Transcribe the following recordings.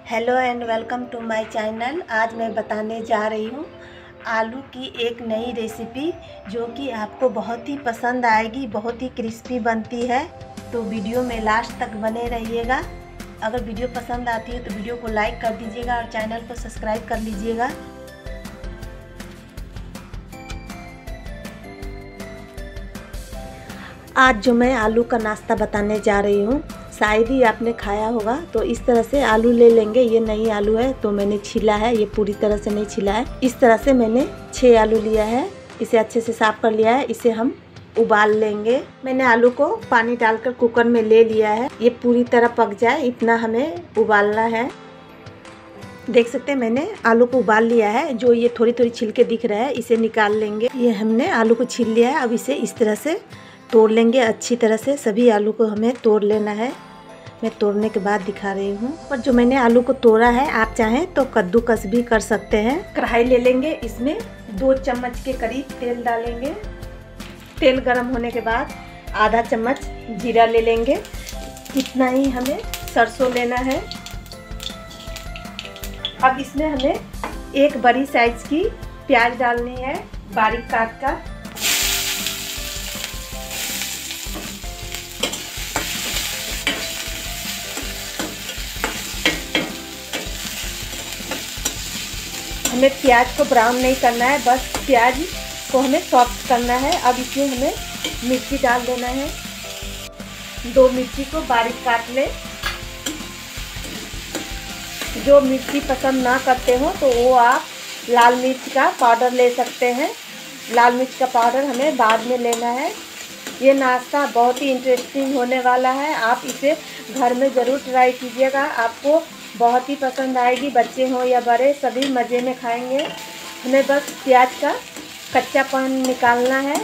Hello and welcome to my channel. आज मैं बताने जा रही हूँ आलू की एक नई रेसिपी जो कि आपको बहुत ही पसंद आएगी। बहुत ही क्रिस्पी बनती है, तो वीडियो में लास्ट तक बने रहिएगा। अगर वीडियो पसंद आती है तो वीडियो को लाइक कर दीजिएगा और चैनल को सब्सक्राइब कर लीजिएगा। आज जो मैं आलू का नाश्ता बताने जा रही हूँ, शायद ही आपने खाया होगा। तो इस तरह से आलू ले लेंगे। ये नई आलू है तो मैंने छीला है, ये पूरी तरह से नहीं छीला है। इस तरह से मैंने 6 आलू लिया है। इसे अच्छे से साफ कर लिया है। इसे हम उबाल लेंगे। मैंने आलू को पानी डालकर कुकर में ले लिया है। ये पूरी तरह पक जाए इतना हमें उबालना है। देख सकते हैं मैंने आलू को उबाल लिया है। जो ये थोड़ी थोड़ी छिलके दिख रहा है इसे निकाल लेंगे। ये हमने आलू को छील लिया है। अब इसे इस तरह से तोड़ लेंगे। अच्छी तरह से सभी आलू को हमें तोड़ लेना है। मैं तोड़ने के बाद दिखा रही हूँ। पर जो मैंने आलू को तोड़ा है, आप चाहें तो कद्दूकस भी कर सकते हैं। कढ़ाई ले लेंगे, इसमें 2 चम्मच के करीब तेल डालेंगे। तेल गर्म होने के बाद आधा चम्मच जीरा ले लेंगे। इतना ही हमें सरसों लेना है। अब इसमें हमें एक बड़ी साइज की प्याज डालनी है, बारीक काट कर। हमें प्याज को ब्राउन नहीं करना है, बस प्याज को हमें सॉफ्ट करना है। अब इसमें हमें मिर्ची डाल देना है। 2 मिर्ची को बारीक काट लें। जो मिर्ची पसंद ना करते हो तो वो आप लाल मिर्च का पाउडर ले सकते हैं। लाल मिर्च का पाउडर हमें बाद में लेना है। ये नाश्ता बहुत ही इंटरेस्टिंग होने वाला है। आप इसे घर में ज़रूर ट्राई कीजिएगा, आपको बहुत ही पसंद आएगी। बच्चे हों या बड़े, सभी मज़े में खाएंगे। हमें बस प्याज का कच्चापन निकालना है।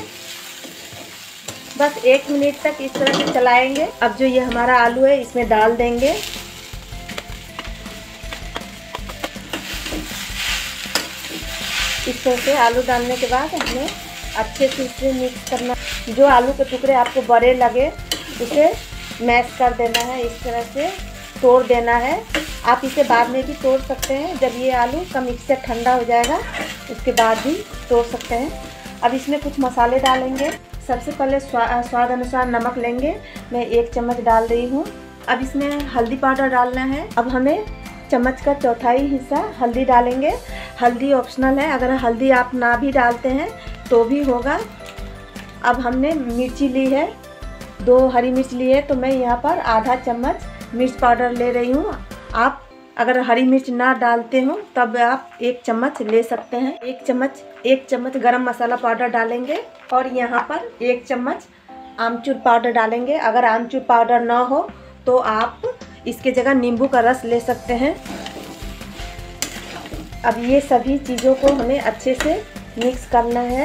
बस 1 मिनट तक इस तरह से चलाएंगे। अब जो ये हमारा आलू है इसमें डाल देंगे। इस तरह से आलू डालने के बाद हमें अच्छे से इसे मिक्स करना। जो आलू के टुकड़े आपको बड़े लगे उसे मैश कर देना है। इस तरह से तोड़ देना है। आप इसे बाद में भी तोड़ सकते हैं। जब ये आलू का मिक्सचर ठंडा हो जाएगा उसके बाद भी तोड़ सकते हैं। अब इसमें कुछ मसाले डालेंगे। सबसे पहले स्वाद अनुसार नमक लेंगे। मैं 1 चम्मच डाल रही हूँ। अब इसमें हल्दी पाउडर डालना है। अब हमें चम्मच का 1/4 हिस्सा हल्दी डालेंगे। हल्दी ऑप्शनल है, अगर हल्दी आप ना भी डालते हैं तो भी होगा। अब हमने मिर्ची ली है, 2 हरी मिर्च ली है, तो मैं यहाँ पर आधा चम्मच मिर्च पाउडर ले रही हूँ। आप अगर हरी मिर्च ना डालते हो तब आप 1 चम्मच ले सकते हैं। 1 चम्मच गरम मसाला पाउडर डालेंगे और यहाँ पर 1 चम्मच आमचूर पाउडर डालेंगे। अगर आमचूर पाउडर ना हो तो आप इसके जगह नींबू का रस ले सकते हैं। अब ये सभी चीज़ों को हमें अच्छे से मिक्स करना है।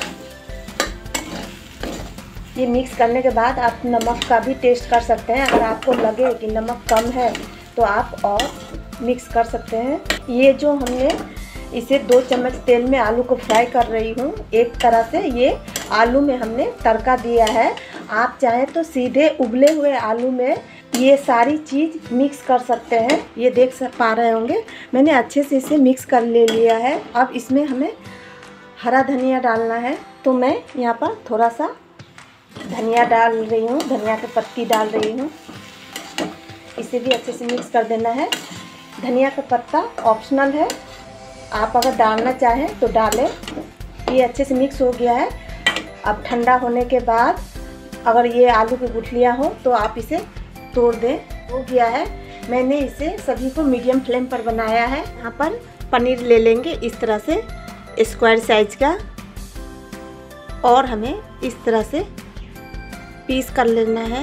ये मिक्स करने के बाद आप नमक का भी टेस्ट कर सकते हैं। अगर आपको लगे कि नमक कम है तो आप और मिक्स कर सकते हैं। ये जो हमने इसे 2 चम्मच तेल में आलू को फ्राई कर रही हूँ। एक तरह से ये आलू में हमने तड़का दिया है। आप चाहें तो सीधे उबले हुए आलू में ये सारी चीज़ मिक्स कर सकते हैं। ये देख पा रहे होंगे मैंने अच्छे से इसे मिक्स कर ले लिया है। अब इसमें हमें हरा धनिया डालना है, तो मैं यहाँ पर थोड़ा सा धनिया डाल रही हूँ, धनिया की पत्ती डाल रही हूँ। इसे भी अच्छे से मिक्स कर देना है। धनिया का पत्ता ऑप्शनल है, आप अगर डालना चाहें तो डालें। ये अच्छे से मिक्स हो गया है। अब ठंडा होने के बाद अगर ये आलू की गुठलियाँ हो तो आप इसे तोड़ दें। हो गया है। मैंने इसे सभी को मीडियम फ्लेम पर बनाया है। यहाँ पर पनीर ले लेंगे इस तरह से स्क्वायर साइज का, और हमें इस तरह से पीस कर लेना है।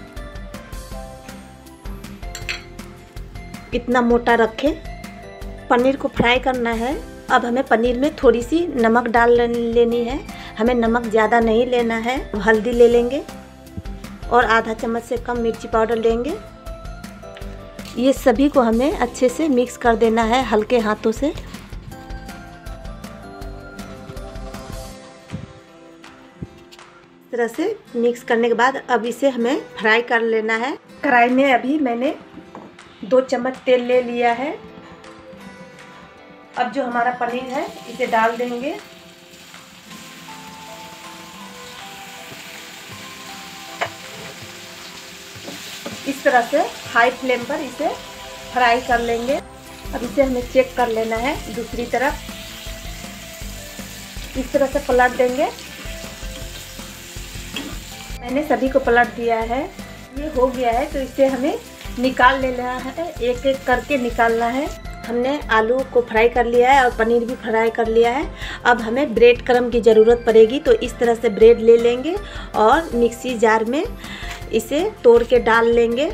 इतना मोटा रखें। पनीर को फ्राई करना है। अब हमें पनीर में थोड़ी सी नमक डाल लेनी है। हमें नमक ज़्यादा नहीं लेना है। हल्दी ले लेंगे और आधा चम्मच से कम मिर्ची पाउडर लेंगे। ये सभी को हमें अच्छे से मिक्स कर देना है हल्के हाथों से। इस तरह से मिक्स करने के बाद अब इसे हमें फ्राई कर लेना है। कढ़ाई में अभी मैंने 2 चम्मच तेल ले लिया है। अब जो हमारा पनीर है इसे डाल देंगे। इस तरह से हाई फ्लेम पर इसे फ्राई कर लेंगे। अब इसे हमें चेक कर लेना है दूसरी तरफ। इस तरह से पलट देंगे। मैंने सभी को पलट दिया है। ये हो गया है तो इसे हमें निकाल लेना है, एक एक करके निकालना है। हमने आलू को फ्राई कर लिया है और पनीर भी फ्राई कर लिया है। अब हमें ब्रेड क्रम्ब की ज़रूरत पड़ेगी, तो इस तरह से ब्रेड ले लेंगे और मिक्सी जार में इसे तोड़ के डाल लेंगे।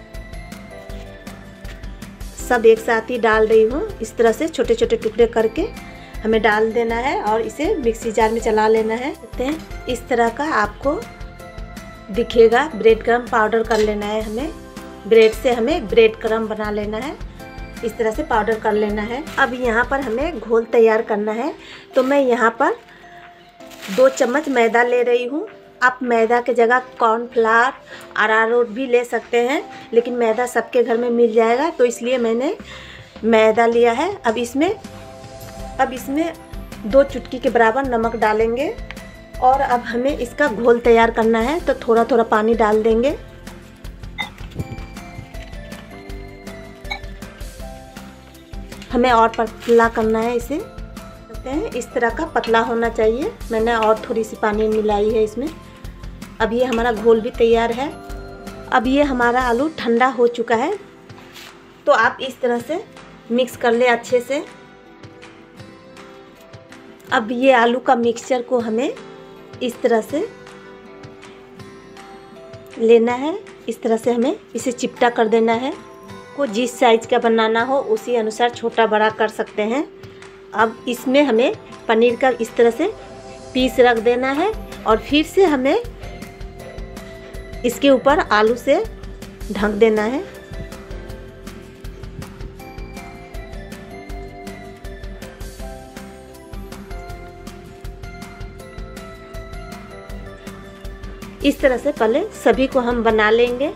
सब एक साथ ही डाल रही हूँ। इस तरह से छोटे छोटे टुकड़े करके हमें डाल देना है और इसे मिक्सी जार में चला लेना है। इस तरह का आपको दिखेगा। ब्रेड क्रम्ब पाउडर कर लेना है हमें। ब्रेड से हमें ब्रेड क्रम्ब बना लेना है। इस तरह से पाउडर कर लेना है। अब यहाँ पर हमें घोल तैयार करना है, तो मैं यहाँ पर 2 चम्मच मैदा ले रही हूँ। आप मैदा के जगह कॉर्नफ्लावर, अरारोट भी ले सकते हैं, लेकिन मैदा सबके घर में मिल जाएगा, तो इसलिए मैंने मैदा लिया है। अब इसमें 2 चुटकी के बराबर नमक डालेंगे और अब हमें इसका घोल तैयार करना है, तो थोड़ा थोड़ा पानी डाल देंगे। हमें और पतला करना है इसे। इस तरह का पतला होना चाहिए। मैंने और थोड़ी सी पानी मिलाई है इसमें। अब ये हमारा घोल भी तैयार है। अब ये हमारा आलू ठंडा हो चुका है, तो आप इस तरह से मिक्स कर ले अच्छे से। अब ये आलू का मिक्सचर को हमें इस तरह से लेना है। इस तरह से हमें इसे चिपटा कर देना है। को जिस साइज का बनाना हो उसी अनुसार छोटा बड़ा कर सकते हैं। अब इसमें हमें पनीर का इस तरह से पीस रख देना है और फिर से हमें इसके ऊपर आलू से ढक देना है। इस तरह से पहले सभी को हम बना लेंगे।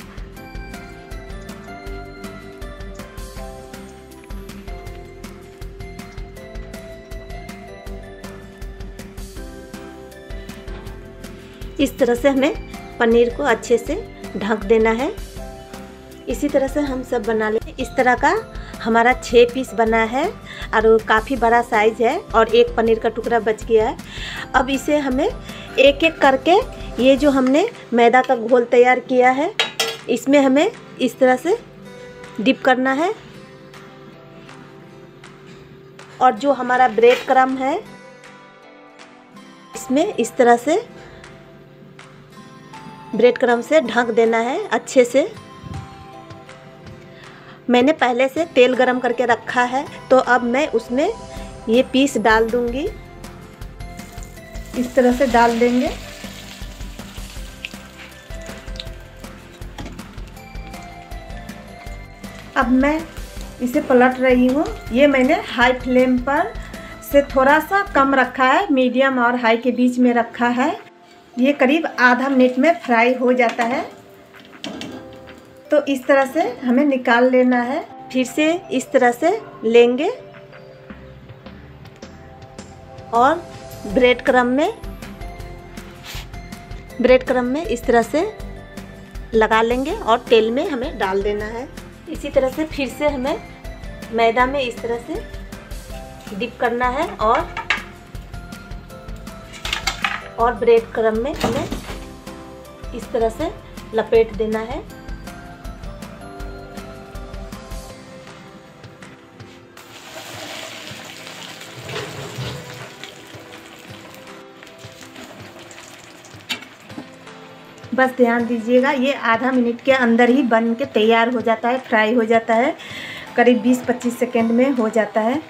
इस तरह से हमें पनीर को अच्छे से ढक देना है। इसी तरह से हम सब बना लें। इस तरह का हमारा 6 पीस बना है और काफ़ी बड़ा साइज़ है और एक पनीर का टुकड़ा बच गया है। अब इसे हमें एक एक करके ये जो हमने मैदा का घोल तैयार किया है इसमें हमें इस तरह से डिप करना है। और जो हमारा ब्रेड क्रम्ब है इसमें इस तरह से ब्रेड क्रम्ब से ढक देना है अच्छे से। मैंने पहले से तेल गरम करके रखा है, तो अब मैं उसमें ये पीस डाल दूंगी। इस तरह से डाल देंगे। अब मैं इसे पलट रही हूँ। ये मैंने हाई फ्लेम पर से थोड़ा सा कम रखा है, मीडियम और हाई के बीच में रखा है। ये करीब आधा मिनट में फ्राई हो जाता है, तो इस तरह से हमें निकाल लेना है। फिर से इस तरह से लेंगे और ब्रेड क्रम्ब में इस तरह से लगा लेंगे और तेल में हमें डाल देना है। इसी तरह से फिर से हमें मैदा में इस तरह से डिप करना है और ब्रेड क्रम्ब में हमें इस तरह से लपेट देना है। बस ध्यान दीजिएगा, ये आधा मिनट के अंदर ही बन के तैयार हो जाता है, फ्राई हो जाता है। करीब 20-25 सेकेंड में हो जाता है।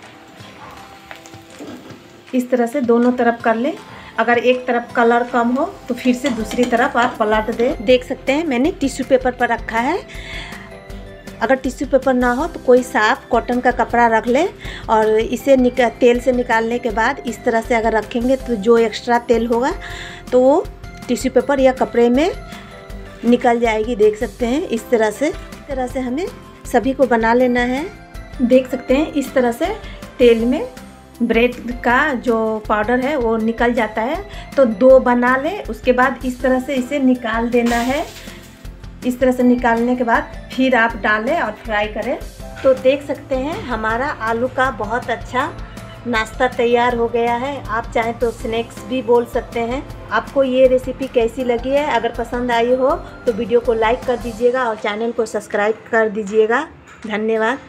इस तरह से दोनों तरफ कर ले। अगर एक तरफ कलर कम हो तो फिर से दूसरी तरफ आप पलट दें। देख सकते हैं मैंने टिश्यू पेपर पर रखा है। अगर टिश्यू पेपर ना हो तो कोई साफ कॉटन का कपड़ा रख ले और इसे तेल से निकालने के बाद इस तरह से अगर रखेंगे तो जो एक्स्ट्रा तेल होगा तो वो टिश्यू पेपर या कपड़े में निकल जाएगी। देख सकते हैं इस तरह से हमें सभी को बना लेना है। देख सकते हैं इस तरह से तेल में ब्रेड का जो पाउडर है वो निकल जाता है। तो 2 बना ले, उसके बाद इस तरह से इसे निकाल देना है। इस तरह से निकालने के बाद फिर आप डालें और फ्राई करें। तो देख सकते हैं हमारा आलू का बहुत अच्छा नाश्ता तैयार हो गया है। आप चाहें तो स्नैक्स भी बोल सकते हैं। आपको ये रेसिपी कैसी लगी है? अगर पसंद आई हो तो वीडियो को लाइक कर दीजिएगा और चैनल को सब्सक्राइब कर दीजिएगा। धन्यवाद।